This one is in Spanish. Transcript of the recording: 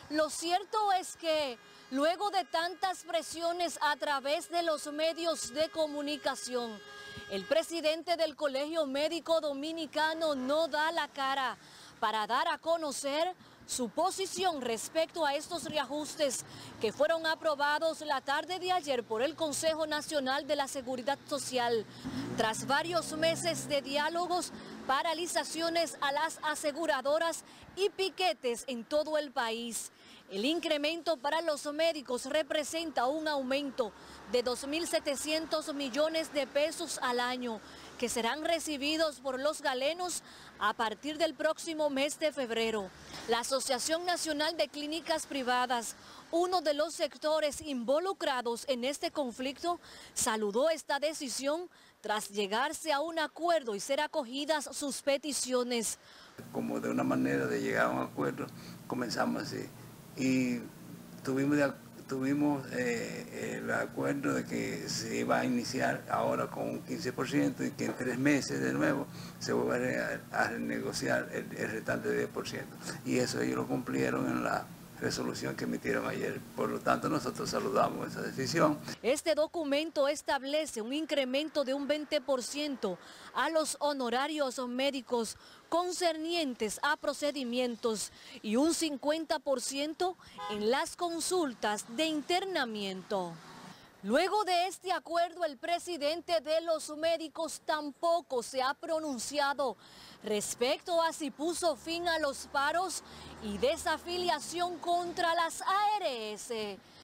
Lo cierto es que luego de tantas presiones a través de los medios de comunicación, el presidente del Colegio Médico Dominicano no da la cara para dar a conocer su posición respecto a estos reajustes que fueron aprobados la tarde de ayer por el Consejo Nacional de la Seguridad Social. Tras varios meses de diálogos, paralizaciones a las aseguradoras y piquetes en todo el país, el incremento para los médicos representa un aumento de 2.700 millones de pesos al año que serán recibidos por los galenos a partir del próximo mes de febrero. La Asociación Nacional de Clínicas Privadas, uno de los sectores involucrados en este conflicto, saludó esta decisión tras llegarse a un acuerdo y ser acogidas sus peticiones. Como de una manera de llegar a un acuerdo, comenzamos así y tuvimos el acuerdo de que se iba a iniciar ahora con un 15% y que en 3 meses de nuevo se vuelve a renegociar el restante de 10%. Y eso ellos lo cumplieron en la resolución que emitieron ayer. Por lo tanto, nosotros saludamos esa decisión. Este documento establece un incremento de un 20% a los honorarios médicos concernientes a procedimientos y un 50% en las consultas de internamiento. Luego de este acuerdo, el presidente de los médicos tampoco se ha pronunciado respecto a si puso fin a los paros y desafiliación contra las ARS.